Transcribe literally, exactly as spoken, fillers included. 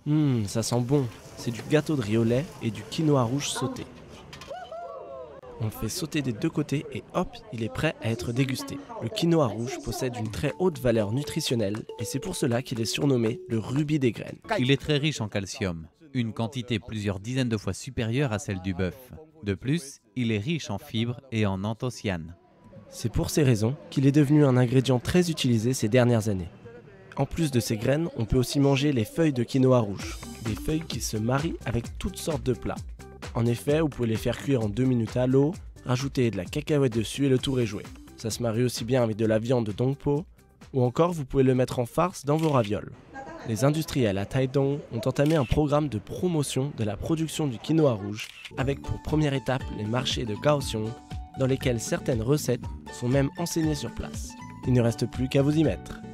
Hum, ça sent bon. C'est du gâteau de riz au lait et du quinoa rouge sauté. On le fait sauter des deux côtés et hop, il est prêt à être dégusté. Le quinoa rouge possède une très haute valeur nutritionnelle et c'est pour cela qu'il est surnommé le rubis des graines. Il est très riche en calcium, une quantité plusieurs dizaines de fois supérieure à celle du bœuf. De plus, il est riche en fibres et en anthocyanes. C'est pour ces raisons qu'il est devenu un ingrédient très utilisé ces dernières années. En plus de ces graines, on peut aussi manger les feuilles de quinoa rouge, des feuilles qui se marient avec toutes sortes de plats. En effet, vous pouvez les faire cuire en deux minutes à l'eau, rajouter de la cacahuète dessus et le tour est joué. Ça se marie aussi bien avec de la viande de dongpo, ou encore vous pouvez le mettre en farce dans vos ravioles. Les industriels à Taidong ont entamé un programme de promotion de la production du quinoa rouge, avec pour première étape les marchés de Kaohsiung, dans lesquels certaines recettes sont même enseignées sur place. Il ne reste plus qu'à vous y mettre.